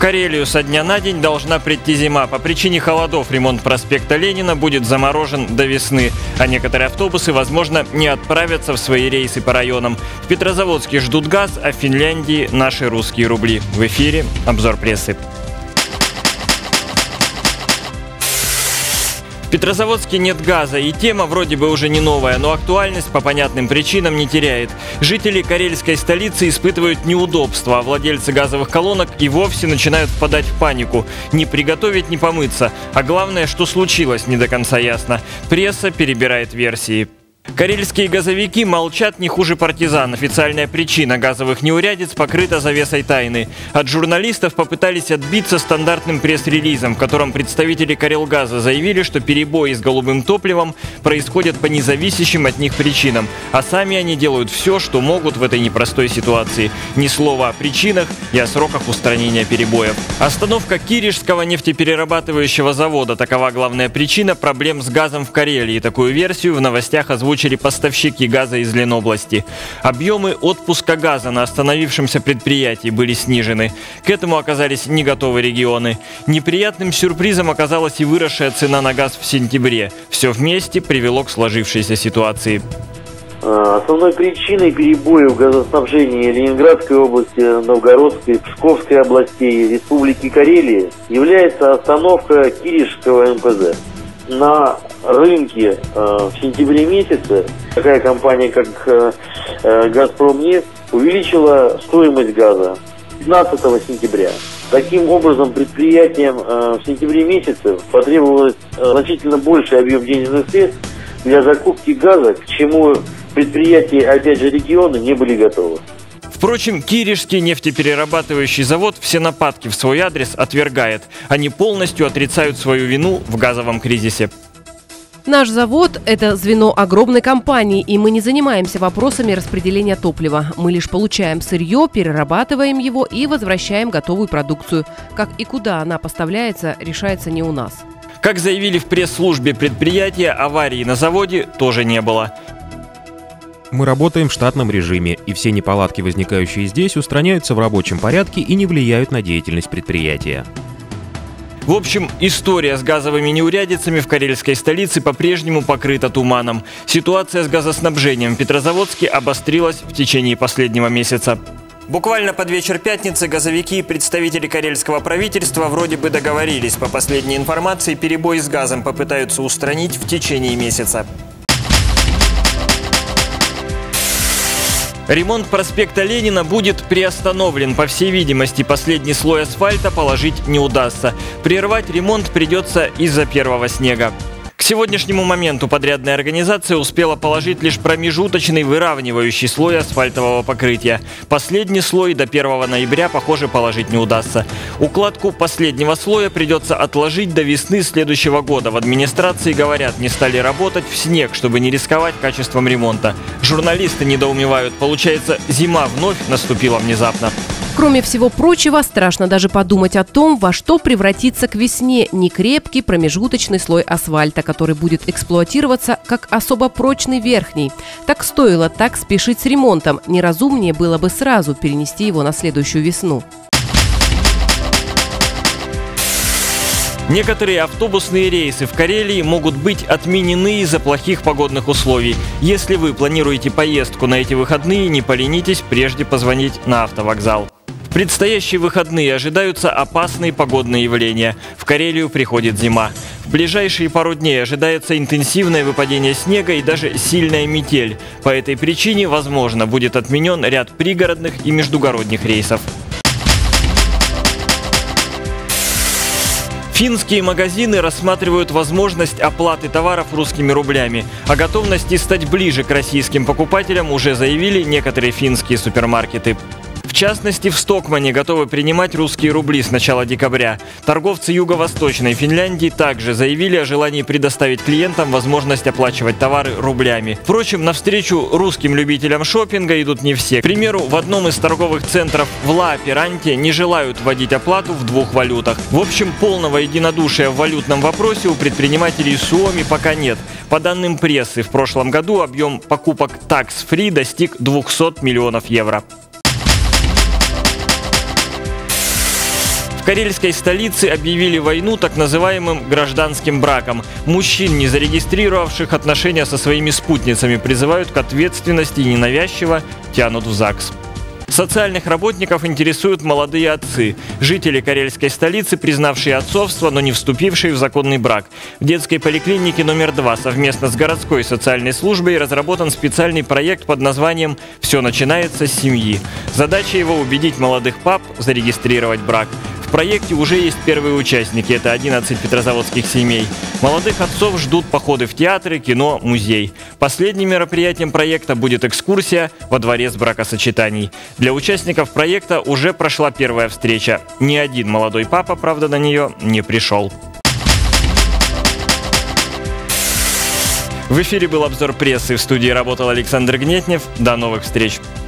Карелию со дня на день должна прийти зима. По причине холодов ремонт проспекта Ленина будет заморожен до весны, а некоторые автобусы, возможно, не отправятся в свои рейсы по районам. В Петрозаводске ждут газ, а в Финляндии наши русские рубли. В эфире обзор прессы. В Петрозаводске нет газа, и тема вроде бы уже не новая, но актуальность по понятным причинам не теряет. Жители карельской столицы испытывают неудобства, а владельцы газовых колонок и вовсе начинают впадать в панику. Не приготовить, не помыться. А главное, что случилось, не до конца ясно. Пресса перебирает версии. Карельские газовики молчат не хуже партизан. Официальная причина газовых неурядиц покрыта завесой тайны. От журналистов попытались отбиться стандартным пресс-релизом, в котором представители Карелгаза заявили, что перебои с голубым топливом происходят по независящим от них причинам, а сами они делают все, что могут в этой непростой ситуации. Ни слова о причинах и о сроках устранения перебоев. Остановка Киришского нефтеперерабатывающего завода – такова главная причина проблем с газом в Карелии. Такую версию в новостях озвучили поставщики газа из Ленобласти. Объемы отпуска газа на остановившемся предприятии были снижены. К этому оказались не готовы регионы. Неприятным сюрпризом оказалась и выросшая цена на газ в сентябре. Все вместе привело к сложившейся ситуации. Основной причиной перебоев в газоснабжении Ленинградской области, Новгородской, Псковской областей Республики Карелия является остановка Киришского МПЗ. На рынке в сентябре месяце такая компания, как «Газпромнефть», увеличила стоимость газа 15 сентября. Таким образом, предприятиям в сентябре месяце потребовалось значительно больший объем денежных средств для закупки газа, к чему предприятия, опять же, регионы не были готовы. Впрочем, Киришский нефтеперерабатывающий завод все нападки в свой адрес отвергает. Они полностью отрицают свою вину в газовом кризисе. Наш завод – это звено огромной компании, и мы не занимаемся вопросами распределения топлива. Мы лишь получаем сырье, перерабатываем его и возвращаем готовую продукцию. Как и куда она поставляется, решается не у нас. Как заявили в пресс-службе предприятия, аварии на заводе тоже не было. Мы работаем в штатном режиме, и все неполадки, возникающие здесь, устраняются в рабочем порядке и не влияют на деятельность предприятия. В общем, история с газовыми неурядицами в карельской столице по-прежнему покрыта туманом. Ситуация с газоснабжением в Петрозаводске обострилась в течение последнего месяца. Буквально под вечер пятницы газовики и представители карельского правительства вроде бы договорились. По последней информации, перебой с газом попытаются устранить в течение месяца. Ремонт проспекта Ленина будет приостановлен. По всей видимости, последний слой асфальта положить не удастся. Прервать ремонт придется из-за первого снега. К сегодняшнему моменту подрядная организация успела положить лишь промежуточный выравнивающий слой асфальтового покрытия. Последний слой до 1 ноября, похоже, положить не удастся. Укладку последнего слоя придется отложить до весны следующего года. В администрации, говорят, не стали работать в снег, чтобы не рисковать качеством ремонта. Журналисты недоумевают. Получается, зима вновь наступила внезапно. Кроме всего прочего, страшно даже подумать о том, во что превратится к весне некрепкий промежуточный слой асфальта, который будет эксплуатироваться как особо прочный верхний. Так стоило так спешить с ремонтом. Неразумнее было бы сразу перенести его на следующую весну. Некоторые автобусные рейсы в Карелии могут быть отменены из-за плохих погодных условий. Если вы планируете поездку на эти выходные, не поленитесь прежде позвонить на автовокзал. В предстоящие выходные ожидаются опасные погодные явления. В Карелию приходит зима. В ближайшие пару дней ожидается интенсивное выпадение снега и даже сильная метель. По этой причине, возможно, будет отменен ряд пригородных и междугородних рейсов. Финские магазины рассматривают возможность оплаты товаров русскими рублями. О готовности стать ближе к российским покупателям уже заявили некоторые финские супермаркеты. В частности, в Стокмане готовы принимать русские рубли с начала декабря. Торговцы Юго-Восточной Финляндии также заявили о желании предоставить клиентам возможность оплачивать товары рублями. Впрочем, навстречу русским любителям шопинга идут не все. К примеру, в одном из торговых центров в Лааперанте не желают вводить оплату в двух валютах. В общем, полного единодушия в валютном вопросе у предпринимателей Suomi пока нет. По данным прессы, в прошлом году объем покупок tax-free достиг 200 миллионов евро. В карельской столице объявили войну так называемым гражданским браком. Мужчин, не зарегистрировавших отношения со своими спутницами, призывают к ответственности и ненавязчиво тянут в ЗАГС. Социальных работников интересуют молодые отцы. Жители карельской столицы, признавшие отцовство, но не вступившие в законный брак. В детской поликлинике номер 2 совместно с городской социальной службой разработан специальный проект под названием «Все начинается с семьи». Задача его – убедить молодых пап зарегистрировать брак. В проекте уже есть первые участники – это 11 петрозаводских семей. Молодых отцов ждут походы в театры, кино, музей. Последним мероприятием проекта будет экскурсия во дворец бракосочетаний. Для участников проекта уже прошла первая встреча. Ни один молодой папа, правда, на нее не пришел. В эфире был обзор прессы. В студии работал Александр Гнетнев. До новых встреч.